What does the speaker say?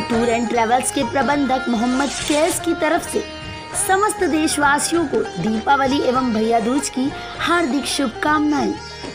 Tour and travels के प्रबंधक मोहम्मद कैस की तरफ से समस्त देशवासियों को दीपावली एवं भैया दूज की हार्दिक शुभकामनाएं।